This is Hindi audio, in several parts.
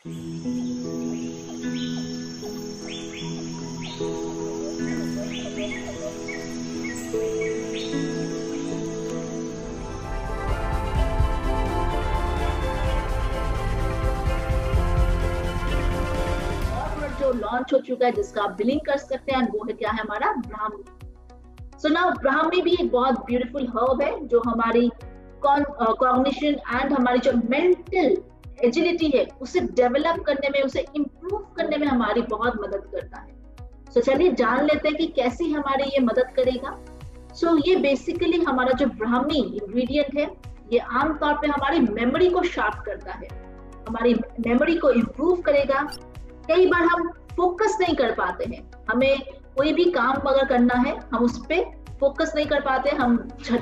जो लॉन्च हो चुका है जिसका आप बिलिंग कर सकते हैं, वो है क्या है हमारा ब्राह्मी। सो नाउ ब्राह्मी भी एक बहुत ब्यूटीफुल हर्ब है जो हमारी कॉग्निशन एंड हमारी जो मेंटल एजिलिटी है उसे डेवलप करने में, उसे इम्प्रूव करने में हमारी बहुत मदद करता है। सो चलिए जान लेते हैं कि कैसी हमारी ये मदद करेगा। सो ये बेसिकली हमारा जो ब्राह्मी इंग्रेडिएंट है ये आमतौर पे हमारी मेमोरी को शार्प करता है, हमारी मेमोरी को इम्प्रूव करेगा। कई बार हम फोकस नहीं कर पाते हैं, हमें कोई भी काम अगर करना है हम उस पर फोकस नहीं कर पाते, हम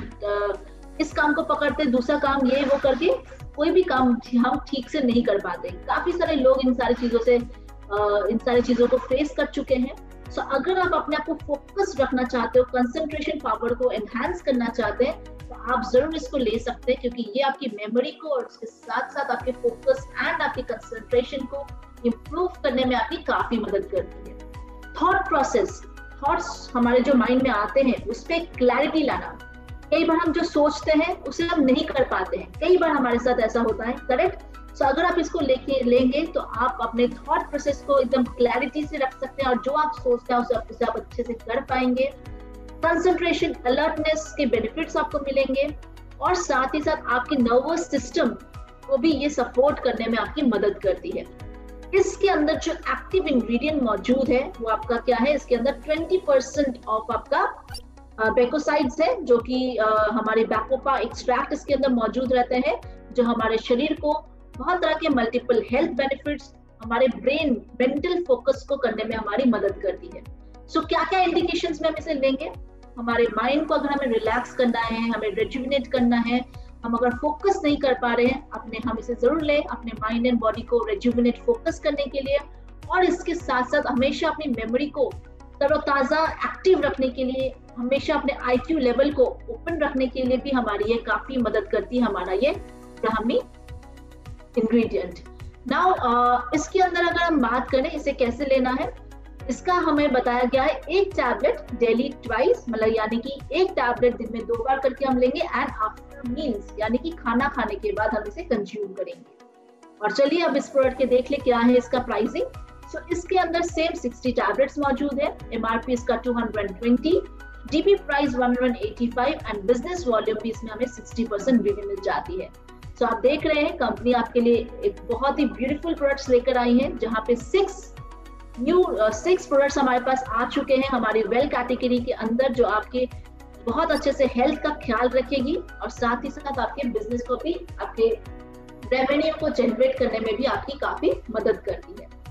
इस काम को पकड़ते दूसरा काम ये वो करके कोई भी काम हम ठीक से नहीं कर पाते। काफी सारे लोग इन सारी चीजों को फेस कर चुके हैं। सो अगर आप अपने आप को फोकस रखना चाहते हो, कंसंट्रेशन पावर को एनहांस करना चाहते हैं, तो आप जरूर इसको ले सकते हैं क्योंकि ये आपकी मेमोरी को और उसके साथ साथ आपके फोकस एंड आपके कंसंट्रेशन को इम्प्रूव करने में आपकी काफी मदद करती है। थॉट प्रोसेस, थॉट्स हमारे जो माइंड में आते हैं उस पर क्लैरिटी लाना। कई बार हम जो सोचते हैं उसे हम नहीं कर पाते हैं, कई बार हमारे साथ ऐसा होता है, करेक्ट। सो अगर आप इसको लेंगे तो आप अपने थॉट प्रोसेस को एकदम क्लैरिटी से रख सकते हैं और जो आप सोचते हैं उसे आप अच्छे से कर पाएंगे। कंसंट्रेशन, अलर्टनेस के बेनिफिट्स आपको मिलेंगे और साथ ही साथ आपके नर्वस सिस्टम को भी ये सपोर्ट करने में आपकी मदद करती है। इसके अंदर जो एक्टिव इंग्रेडिएंट मौजूद है वो आपका क्या है, इसके अंदर 20% ऑफ आपका बेकोसाइड्स है जो कि हमारे बैकोपा एक्सट्रैक्ट इसके अंदर मौजूद रहते हैं जो हमारे शरीर को बहुत तरह के मल्टीपल हेल्थ बेनिफिट्स, हमारे ब्रेन मेंटल फोकस को करने में हमारी मदद करती है। सो क्या क्या इंडिकेशंस में हम इसे लेंगे, हमारे माइंड को अगर हमें रिलैक्स करना है, हमें रेजुविनेट करना है, हम अगर फोकस नहीं कर पा रहे हैं हम इसे जरूर लें अपने माइंड एंड बॉडी को रेजुविनेट फोकस करने के लिए। और इसके साथ साथ हमेशा अपनी मेमोरी को तरोताजा एक्टिव रखने के लिए, हमेशा अपने IQ लेवल को ओपन रखने के लिए भी हमारी ये काफी मदद करती है, हमारा ये ब्राह्मी इंग्रेडिएंट। नाउ इसके अंदर अगर हम बात करें इसे कैसे लेना है, इसका हमें बताया गया है 1 टैबलेट डेली ट्वाइस, मतलब यानी कि 1 टैबलेट दिन में 2 बार करके हम लेंगे एंड आफ्टर मील्स यानी कि खाना खाने के बाद हम इसे कंज्यूम करेंगे। और चलिए अब इस प्रोडक्ट के देख ले क्या है इसका प्राइसिंग। सो इसके अंदर सेम 60 टैबलेट्स मौजूद है, MRP इसका 220, DP price 185 and business volume भी इसमें हमें 60% भी मिल जाती है। सो आप देख रहे हैं कंपनी आपके लिए एक बहुत ही ब्यूटीफुल प्रोडक्ट्स लेकर आई है जहाँ पे 6 प्रोडक्ट्स हमारे पास आ चुके हैं हमारी वेल कैटेगरी के अंदर जो आपके बहुत अच्छे से हेल्थ का ख्याल रखेगी और साथ ही साथ आपके बिजनेस को भी, आपके रेवेन्यू को जनरेट करने में भी आपकी काफी मदद करती है।